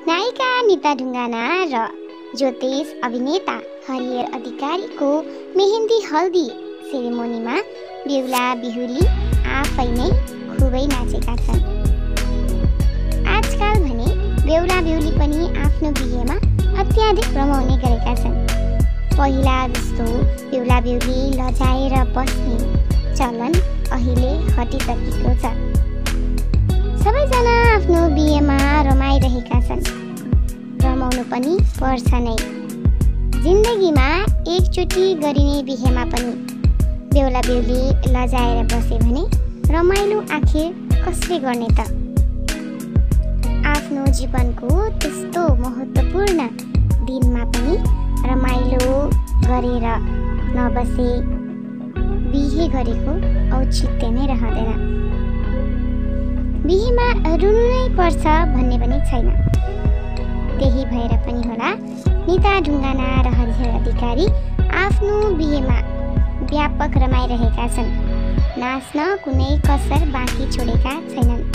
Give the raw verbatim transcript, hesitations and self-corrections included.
नायिका नीता ढुङ्गाना र ज्योतिष अभिनेता हरिहर अधिकारीको मेहेन्दी हल्दी सेरेमोनीमा बेहुला बेहुली आफै नै खुबै नाचेका छन्। आजकल भने बेहुला बेहुली पनि आफ्नो बिहेमा अत्याधिक रमाउने गरेका छन्। पहिला जस्तो बेहुला बेहुली लजाएर बस्ने चलन अहिले हटिसकेको छ। सबैजना आफ्नो बिहेमा रमाइरहेका छन्, रमाउनु पनि पर्छ नै। जिन्दगीमा एकचोटि गरिने बिहेमा पनि बेहुला बेहुली लजाएर बसे भने रमाइलो आखिर कसले गर्ने त? आफ्नो जीवनको त्यस्तो महत्त्वपूर्ण दिनमा पनि रमाइलो गरेर नबसे बिहे गरेको औचित्य नै रहँदैन। बिहेमा रुनु नै पर्छ भन्ने पनि छैन। त्यही भएर पनि होला नीता ढुङ्गाना र हरिहर अधिकारी आफ्नो बिहेमा व्यापक रमाइरहेका छन्। नाच्न कुनै कसर बाँकी छोडेका छैनन्।